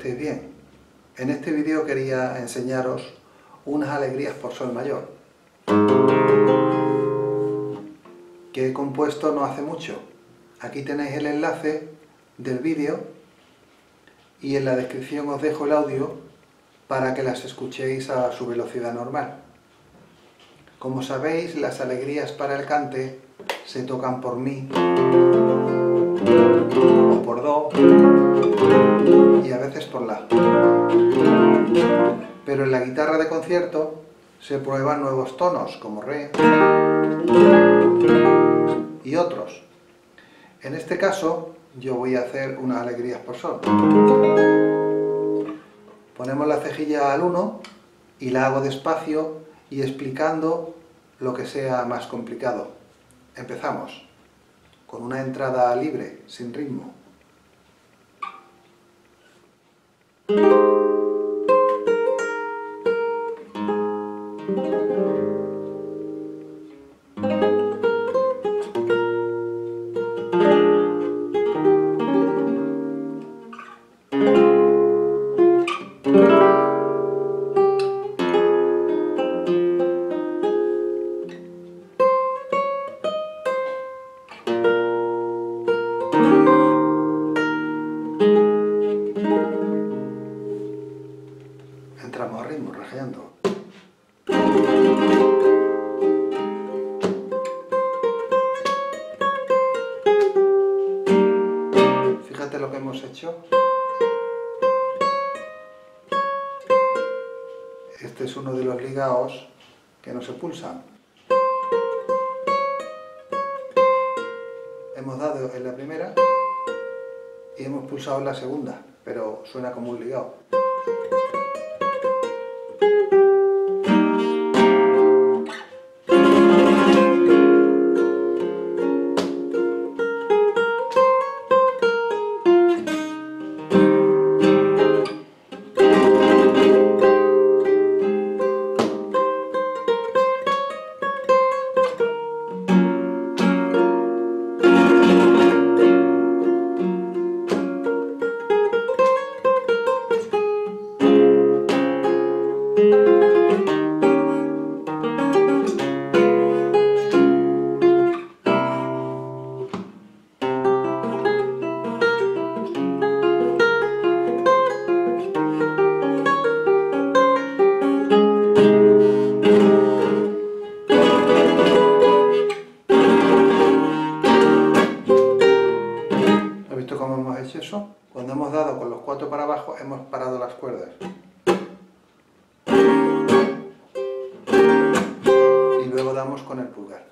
estéis bien. En este vídeo quería enseñaros unas alegrías por sol mayor que he compuesto no hace mucho. Aquí tenéis el enlace del vídeo y en la descripción os dejo el audio para que las escuchéis a su velocidad normal. Como sabéis, las alegrías para el cante se tocan por mi o por do y a veces por la. Pero en la guitarra de concierto se prueban nuevos tonos como re y otros. En este caso yo voy a hacer unas alegrías por sol. Ponemos la cejilla al 1 y la hago despacio y explicando lo que sea más complicado. Empezamos con una entrada libre, sin ritmo. Entramos a ritmo, rajeando. Fíjate lo que hemos hecho. Este es uno de los ligados que no se pulsan. Hemos dado en la primera y hemos pulsado en la segunda, pero suena como un ligado. ¿Has visto cómo hemos hecho eso? Cuando hemos dado con los 4 para abajo, hemos parado las cuerdas. Y luego damos con el pulgar.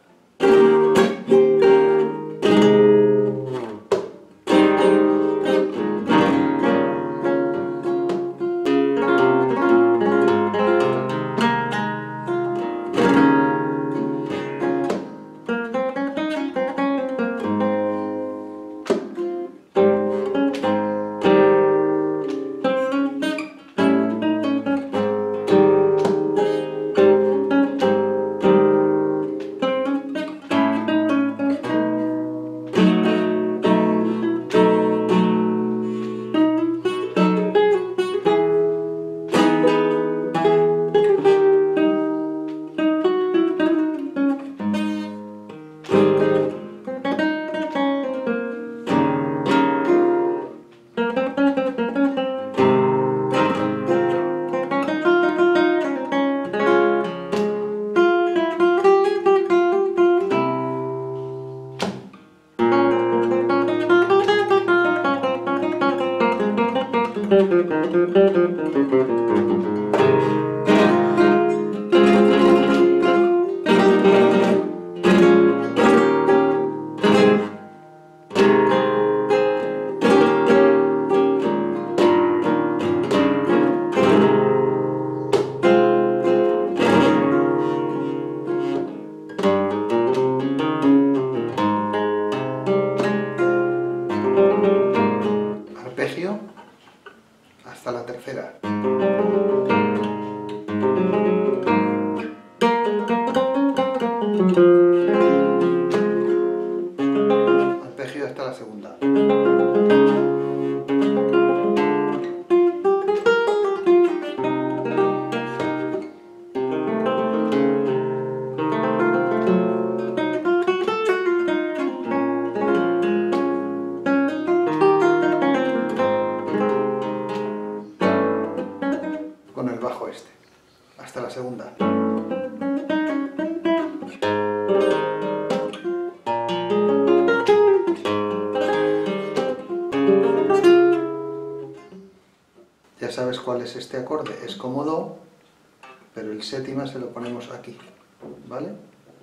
Arpegio hasta la tercera. Arpegio hasta la segunda. cuál es este acorde, es como Do, pero el séptima se lo ponemos aquí, ¿vale?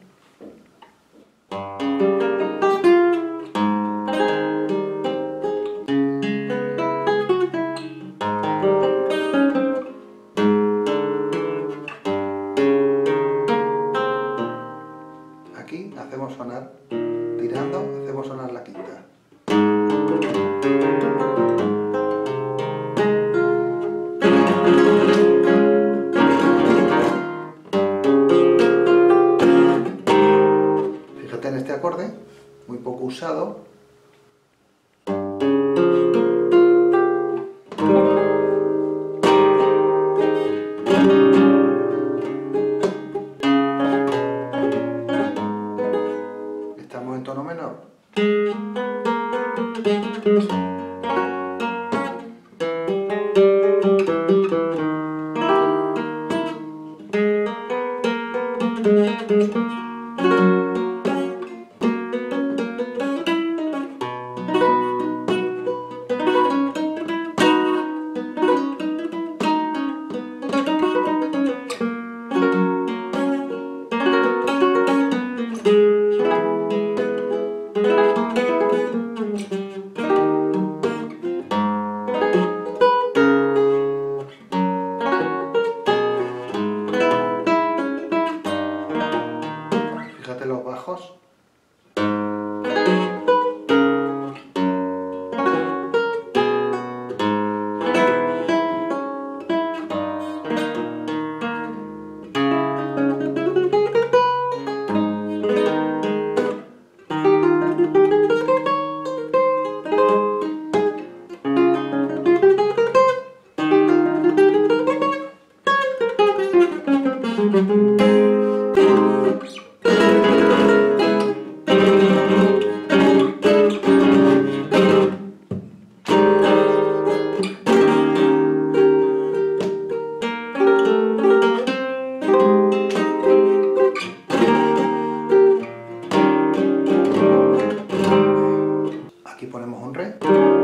Aquí hacemos sonar, tirando, hacemos sonar la quinta. Fíjate en este acorde, muy poco usado. Estamos en tono menor. Fíjate los bajos. Aquí ponemos un Re,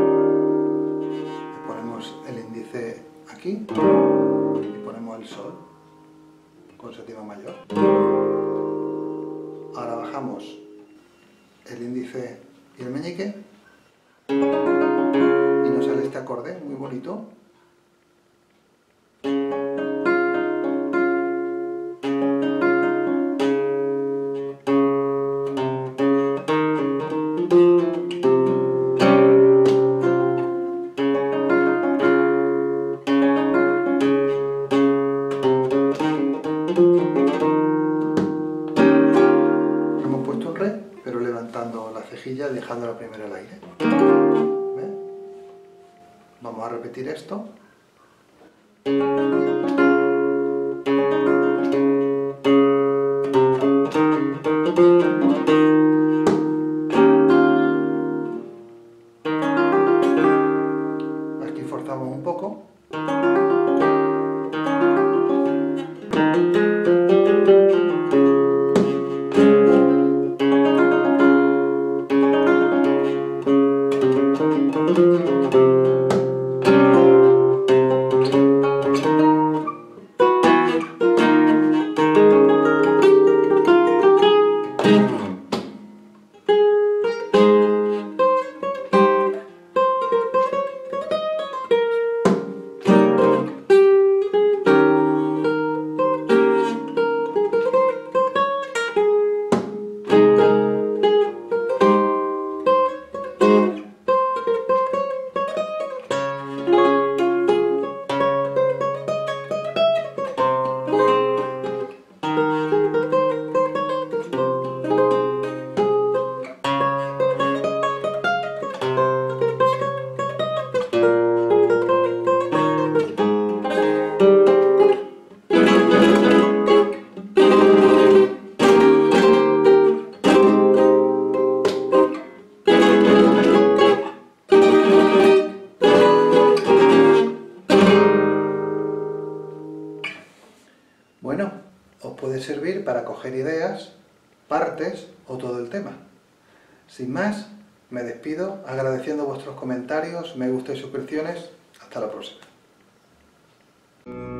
ponemos el índice aquí y ponemos el Sol con séptima mayor. Ahora bajamos el índice y el meñique y nos sale este acorde muy bonito. Hemos puesto un Re, pero levantando la cejilla, dejando la primera al aire. ¿Ves? Vamos a repetir esto. Aquí forzamos un poco. Bueno, os puede servir para coger ideas, partes o todo el tema. Sin más, me despido agradeciendo vuestros comentarios, me gusta y suscripciones. Hasta la próxima. Adiós.